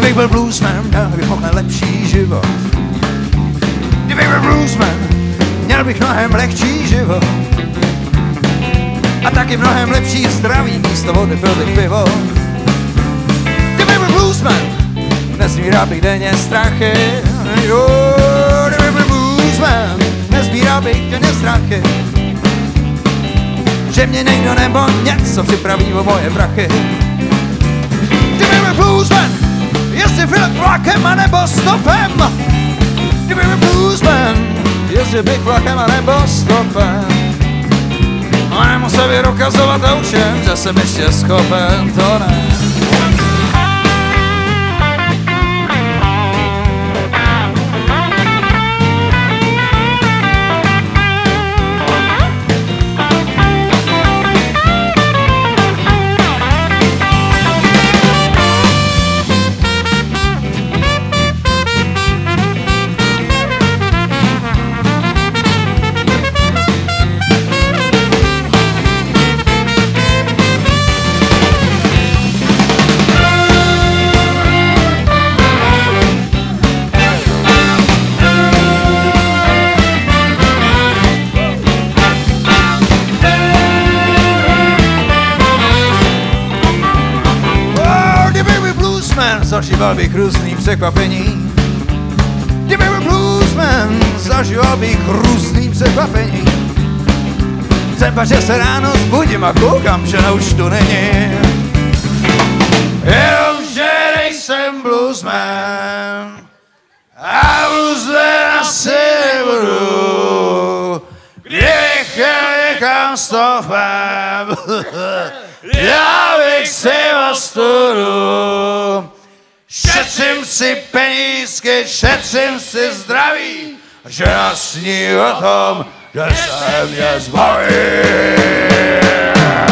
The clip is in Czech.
Kdybych byl bluesman, měl bych mnohem lepší život. Kdybych byl bluesman, měl bych mnohem lehčí život. A taky mnohem lepší zdraví, místo vody pil bych pivo. Kdybych byl bluesman, nezbíral bych denně strachy. Jo, kdybych byl bluesman, nezbíral bych denně strachy. Že mě někdo nebo něco připraví o moje prachy. Kdybych byl bluesman, jezdil bych vlakem a nebo stopem. Kdybych byl bluesman, jezdil bych vlakem a nebo stopem. A nemusel bych dokazovat aučem, že jsem ještě schopen, to ne. Zažíval bych různý překvapení. Kdyby byl bluesman, zažíval bych různý překvapení. Třeba, že se ráno zbudím a koukám, že na účtu není. Jenomže nejsem bluesman a bluesman asi nebudu. Kdybych jel někam stopem, já bych si ostudu. Šetřím si penízky, šetřím si zdraví, že nás sní o tom, že se mě zbaví.